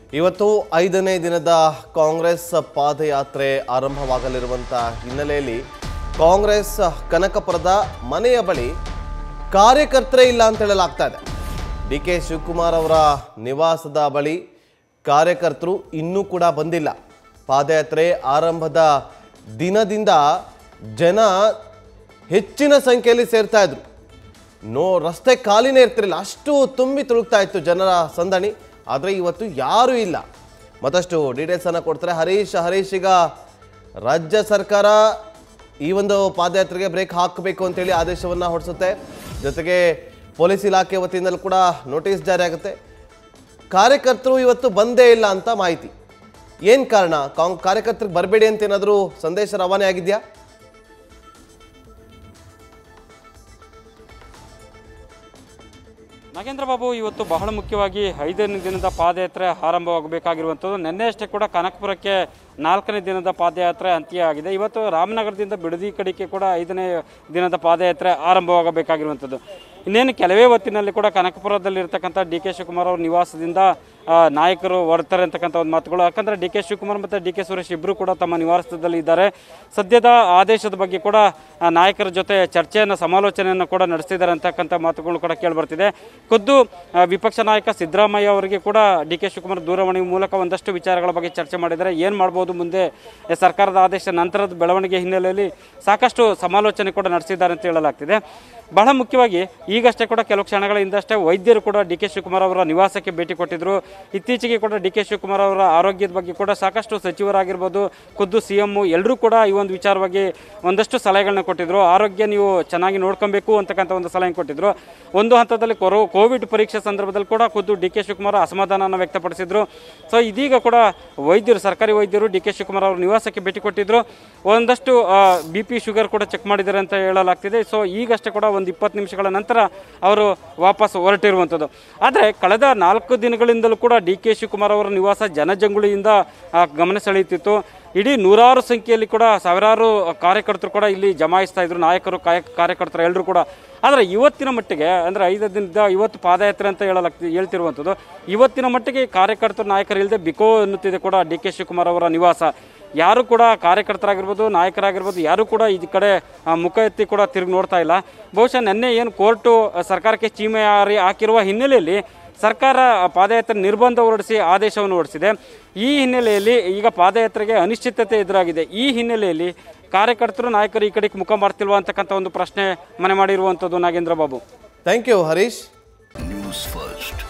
ಇವತ್ತು 5ನೇ ದಿನದ ಕಾಂಗ್ರೆಸ್ ಪಾದಯಾತ್ರೆ ಆರಂಭವಾಗಲಿರುವಂಥ ಹಿನ್ನೆಲೆಯಲ್ಲಿ ಕಾಂಗ್ರೆಸ್ ಕನಕಪುರದ ಮನೆಯ ಬಳಿ ಕಾರ್ಯಕರ್ತರೇ ಇಲ್ಲ ಅಂತ ಹೇಳಲಾಗ್ತಾ ಇದೆ. ಡಿ.ಕೆ. ಶಿವಕುಮಾರ್ ಅವರ ನಿವಾಸದ ಬಳಿ ಕಾರ್ಯಕರ್ತರು ಇನ್ನೂ ಕೂಡ ಬಂದಿಲ್ಲ. ಪಾದಯಾತ್ರೆ ಆರಂಭದ ದಿನದಿಂದ ಜನ ಹೆಚ್ಚಿನ ಸಂಖ್ಯೆಯಲ್ಲಿ ಸೇರ್ತಾ ಇದ್ರು. ರಸ್ತೆ ಖಾಲಿನೇ ಇರ್ತಿರಲಿಲ್ಲ, ಅಷ್ಟು ತುಂಬಿ ತುಳುಕ್ತಾ ಇತ್ತು ಜನರ ಸಂದಣಿ. ಆದರೆ ಇವತ್ತು ಯಾರೂ ಇಲ್ಲ. ಮತ್ತಷ್ಟು ಡೀಟೇಲ್ಸನ್ನು ಕೊಡ್ತಾರೆ ಹರೀಶ್. ಈಗ ರಾಜ್ಯ ಸರ್ಕಾರ ಈ ಒಂದು ಪಾದಯಾತ್ರೆಗೆ ಬ್ರೇಕ್ ಹಾಕಬೇಕು ಅಂತೇಳಿ ಆದೇಶವನ್ನು ಹೊರಡಿಸುತ್ತೆ. ಜೊತೆಗೆ ಪೊಲೀಸ್ ಇಲಾಖೆ ವತಿಯಿಂದಲೂ ಕೂಡ ನೋಟಿಸ್ ಜಾರಿ ಆಗುತ್ತೆ. ಕಾರ್ಯಕರ್ತರು ಇವತ್ತು ಬಂದೇ ಇಲ್ಲ ಅಂತ ಮಾಹಿತಿ. ಏನು ಕಾರಣ? ಕಾರ್ಯಕರ್ತರಿಗೆ ಬರಬೇಡಿ ಅಂತ ಏನಾದರೂ ಸಂದೇಶ ರವಾನೆ ಆಗಿದೆಯಾ? ನಾಗೇಂದ್ರ ಬಾಬು, ಇವತ್ತು ಬಹಳ ಮುಖ್ಯವಾಗಿ 5ನೇ ದಿನದ ಪಾದಯಾತ್ರೆ ಆರಂಭವಾಗಬೇಕಾಗಿರುವಂಥದ್ದು. ನಿನ್ನೆ ಅಷ್ಟೇ ಕೂಡ ಕನಕಪುರಕ್ಕೆ 4ನೇ ದಿನದ ಪಾದಯಾತ್ರೆ ಅಂತ್ಯ ಆಗಿದೆ. ಇವತ್ತು ರಾಮನಗರದಿಂದ ಬಿಡದಿ ಕಡೆಗೆ ಕೂಡ 5ನೇ ದಿನದ ಪಾದಯಾತ್ರೆ ಆರಂಭವಾಗಬೇಕಾಗಿರುವಂಥದ್ದು. ಇನ್ನೇನು ಕೆಲವೇ ಹೊತ್ತಿನಲ್ಲಿ ಕೂಡ ಕನಕಪುರದಲ್ಲಿರ್ತಕ್ಕಂಥ ಡಿ.ಕೆ. ಶಿವಕುಮಾರ್ ಅವ್ರ ನಿವಾಸದಿಂದ ನಾಯಕರು ಹೊರಡ್ತಾರೆ ಅಂತಕ್ಕಂಥ ಒಂದು ಮಾತುಗಳು. ಯಾಕಂದರೆ ಡಿ.ಕೆ. ಶಿವಕುಮಾರ್ ಮತ್ತು ಡಿ.ಕೆ. ಸುರೇಶ್ ಇಬ್ಬರು ಕೂಡ ತಮ್ಮ ನಿವಾಸದಲ್ಲಿ ಇದ್ದಾರೆ. ಸದ್ಯದ ಆದೇಶದ ಬಗ್ಗೆ ಕೂಡ ನಾಯಕರ ಜೊತೆ ಚರ್ಚೆಯನ್ನು ಸಮಾಲೋಚನೆಯನ್ನು ಕೂಡ ನಡೆಸ್ತಿದ್ದಾರೆ ಅಂತಕ್ಕಂಥ ಮಾತುಗಳು ಕೂಡ ಕೇಳಿಬರ್ತಿದೆ. ಖುದ್ದು ವಿಪಕ್ಷ ನಾಯಕ ಸಿದ್ದರಾಮಯ್ಯ ಅವರಿಗೆ ಕೂಡ ಡಿ.ಕೆ. ಶಿವಕುಮಾರ್ ದೂರವಾಣಿ ಮೂಲಕ ಒಂದಷ್ಟು ವಿಚಾರಗಳ ಬಗ್ಗೆ ಚರ್ಚೆ ಮಾಡಿದ್ದಾರೆ. ಏನು ಮಾಡ್ಬೋದು ಮುಂದೆ, ಸರ್ಕಾರದ ಆದೇಶ ನಂತರದ ಬೆಳವಣಿಗೆ ಹಿನ್ನೆಲೆಯಲ್ಲಿ ಸಾಕಷ್ಟು ಸಮಾಲೋಚನೆ ಕೂಡ ನಡೆಸಿದ್ದಾರೆ ಅಂತ ಹೇಳಲಾಗ್ತಿದೆ. ಬಹಳ ಮುಖ್ಯವಾಗಿ ಈಗಷ್ಟೇ ಕೂಡ ಕೆಲವು ಕ್ಷಣಗಳ ಹಿಂದಷ್ಟೇ ವೈದ್ಯರು ಕೂಡ ಡಿ.ಕೆ. ಶಿವಕುಮಾರ್ ಅವರ ನಿವಾಸಕ್ಕೆ ಭೇಟಿ ಕೊಟ್ಟಿದ್ದರು. ಇತ್ತೀಚೆಗೆ ಕೂಡ ಡಿ.ಕೆ. ಶಿವಕುಮಾರ್ ಅವರ ಆರೋಗ್ಯದ ಬಗ್ಗೆ ಕೂಡ ಸಾಕಷ್ಟು ಸಚಿವರಾಗಿರ್ಬೋದು, ಖುದ್ದು CM ಎಲ್ಲರೂ ಕೂಡ ಈ ಒಂದು ವಿಚಾರವಾಗಿ ಒಂದಷ್ಟು ಸಲಹೆಗಳನ್ನ ಕೊಟ್ಟಿದ್ರು. ಆರೋಗ್ಯ ನೀವು ಚೆನ್ನಾಗಿ ನೋಡ್ಕೊಬೇಕು ಅಂತಕ್ಕಂಥ ಒಂದು ಸಲಹೆ ಕೊಟ್ಟಿದ್ರು. ಒಂದು ಹಂತದಲ್ಲಿ ಕೋವಿಡ್ ಪರೀಕ್ಷೆ ಸಂದರ್ಭದಲ್ಲಿ ಕೂಡ ಖುದ್ದು ಡಿ.ಕೆ. ಶಿವಕುಮಾರ್ ಅಸಮಾಧಾನವನ್ನು ವ್ಯಕ್ತಪಡಿಸಿದ್ರು. ಸೊ ಇದೀಗ ಕೂಡ ವೈದ್ಯರು, ಸರ್ಕಾರಿ ವೈದ್ಯರು ಡಿ.ಕೆ. ಶಿವಕುಮಾರ್ ಅವರ ನಿವಾಸಕ್ಕೆ ಭೇಟಿ ಕೊಟ್ಟಿದ್ರು. ಒಂದಷ್ಟು BP ಶುಗರ್ ಕೂಡ ಚೆಕ್ ಮಾಡಿದ್ದಾರೆ ಅಂತ ಹೇಳಲಾಗ್ತಿದೆ. ಸೊ ಈಗಷ್ಟೇ ಕೂಡ ಒಂದು 20 ನಿಮಿಷಗಳ ನಂತರ ಅವರು ವಾಪಸ್ ಹೊರಟಿರುವಂಥದ್ದು. ಆದರೆ ಕಳೆದ 4 ದಿನಗಳಿಂದಲೂ ಕೂಡ ಡಿ.ಕೆ. ಶಿವಕುಮಾರ್ ಅವರ ನಿವಾಸ ಜನಜಂಗುಳಿಯಿಂದ ಗಮನ ಸೆಳೆಯುತ್ತಿತ್ತು. ಇಡೀ ನೂರಾರು ಸಂಖ್ಯೆಯಲ್ಲಿ ಕೂಡ ಸಾವಿರಾರು ಕಾರ್ಯಕರ್ತರು ಕೂಡ ಇಲ್ಲಿ ಜಮಾಯಿಸ್ತಾ ಇದ್ರು, ನಾಯಕರು ಕಾರ್ಯಕರ್ತರು ಎಲ್ಲರೂ ಕೂಡ. ಆದರೆ ಇವತ್ತಿನ ಮಟ್ಟಿಗೆ ಅಂದರೆ 5 ದಿನದ ಇವತ್ತು ಪಾದಯಾತ್ರೆ ಅಂತ ಹೇಳ್ತಿರುವಂಥದ್ದು, ಇವತ್ತಿನ ಮಟ್ಟಿಗೆ ಕಾರ್ಯಕರ್ತರು ನಾಯಕರು ಇಲ್ಲದೆ ಬಿಕೋ ಎನ್ನುತ್ತಿದೆ ಕೂಡ ಡಿ.ಕೆ. ಶಿವಕುಮಾರ್ ಅವರ ನಿವಾಸ. ಯಾರು ಕೂಡ ಕಾರ್ಯಕರ್ತರಾಗಿರ್ಬೋದು, ನಾಯಕರಾಗಿರ್ಬೋದು, ಯಾರು ಕೂಡ ಈ ಕಡೆ ಮುಖ ಎತ್ತಿ ಕೂಡ ತಿರುಗಿ ನೋಡ್ತಾ ಇಲ್ಲ. ಬಹುಶಃ ನಿನ್ನೆ ಏನು ಕೋರ್ಟು ಸರ್ಕಾರಕ್ಕೆ ಚೀಮೆ ಹಾಕಿರುವ ಹಿನ್ನೆಲೆಯಲ್ಲಿ ಸರ್ಕಾರ ಪಾದಯಾತ್ರೆ ನಿರ್ಬಂಧ ಹೊರಡಿಸಿ ಆದೇಶವನ್ನು ಹೊರಡಿಸಿದೆ. ಈ ಹಿನ್ನೆಲೆಯಲ್ಲಿ ಈಗ ಪಾದಯಾತ್ರೆಗೆ ಅನಿಶ್ಚಿತತೆ ಎದುರಾಗಿದೆ. ಈ ಹಿನ್ನೆಲೆಯಲ್ಲಿ ಕಾರ್ಯಕರ್ತರು ನಾಯಕರು ಈ ಕಡೆಗೆ ಮುಖ ಮಾಡ್ತಿಲ್ವಾ ಅಂತಕ್ಕಂಥ ಒಂದು ಪ್ರಶ್ನೆ ಮನೆ ಮಾಡಿರುವಂಥದ್ದು. Nagendra Babu, thank you Harish. News first.